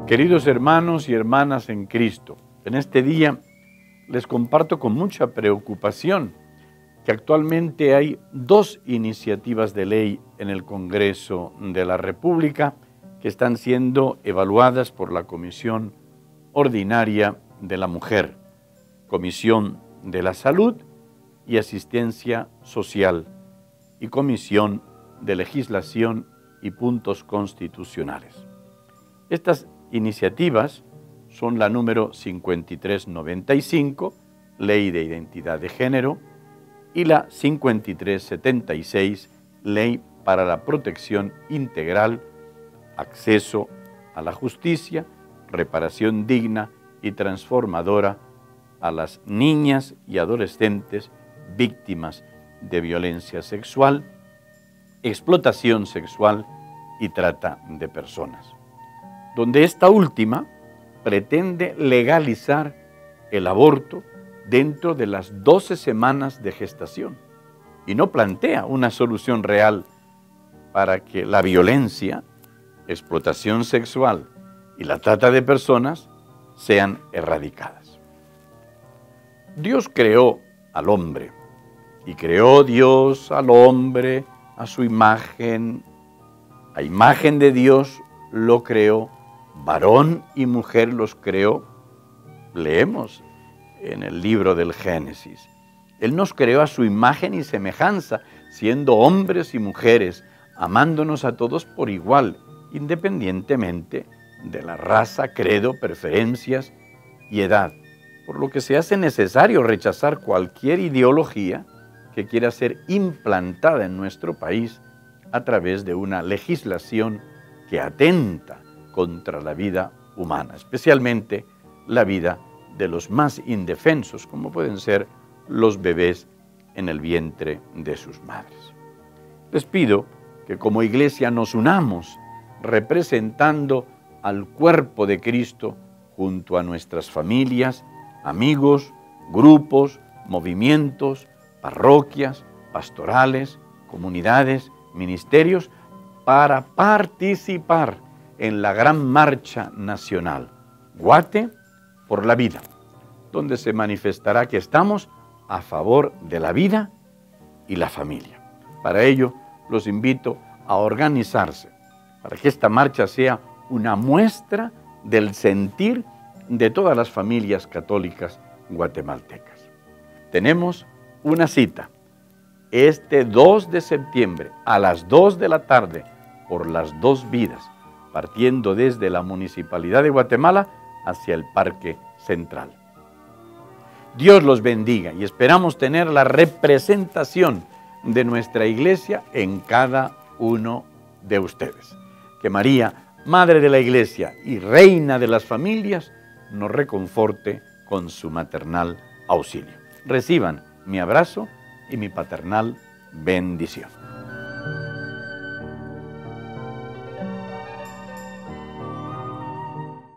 Queridos hermanos y hermanas en Cristo, en este día les comparto con mucha preocupación que actualmente hay dos iniciativas de ley en el Congreso de la República que están siendo evaluadas por la Comisión Ordinaria de la Mujer, Comisión de la Salud y Asistencia Social y Comisión de Legislación y Puntos Constitucionales. Estas iniciativas son la número 5395, Ley de Identidad de Género, y la 5376, Ley para la Protección Integral, Acceso a la Justicia, Reparación Digna y Transformadora a las niñas y adolescentes víctimas de violencia sexual, explotación sexual y trata de personas, donde esta última pretende legalizar el aborto dentro de las 12 semanas de gestación y no plantea una solución real para que la violencia, explotación sexual y la trata de personas sean erradicadas. Dios creó al hombre y creó Dios al hombre a su imagen. A imagen de Dios lo creó, varón y mujer los creó. Leemos en el libro del Génesis. Él nos creó a su imagen y semejanza, siendo hombres y mujeres, amándonos a todos por igual, independientemente de la raza, credo, preferencias y edad, por lo que se hace necesario rechazar cualquier ideología que quiera ser implantada en nuestro país a través de una legislación que atenta contra la vida humana, especialmente la vida de los más indefensos, como pueden ser los bebés en el vientre de sus madres. Les pido que como iglesia nos unamos representando al cuerpo de Cristo junto a nuestras familias, amigos, grupos, movimientos, parroquias, pastorales, comunidades, ministerios, para participar en la gran marcha nacional, Guate por la Vida, donde se manifestará que estamos a favor de la vida y la familia. Para ello, los invito a organizarse, para que esta marcha sea una muestra del sentir de todas las familias católicas guatemaltecas. Tenemos una cita este 2 de septiembre a las 2 de la tarde por las Dos Vidas, partiendo desde la Municipalidad de Guatemala hacia el Parque Central. Dios los bendiga y esperamos tener la representación de nuestra iglesia en cada uno de ustedes. Que María, Madre de la Iglesia y Reina de las familias, nos reconforte con su maternal auxilio. Reciban mi abrazo y mi paternal bendición.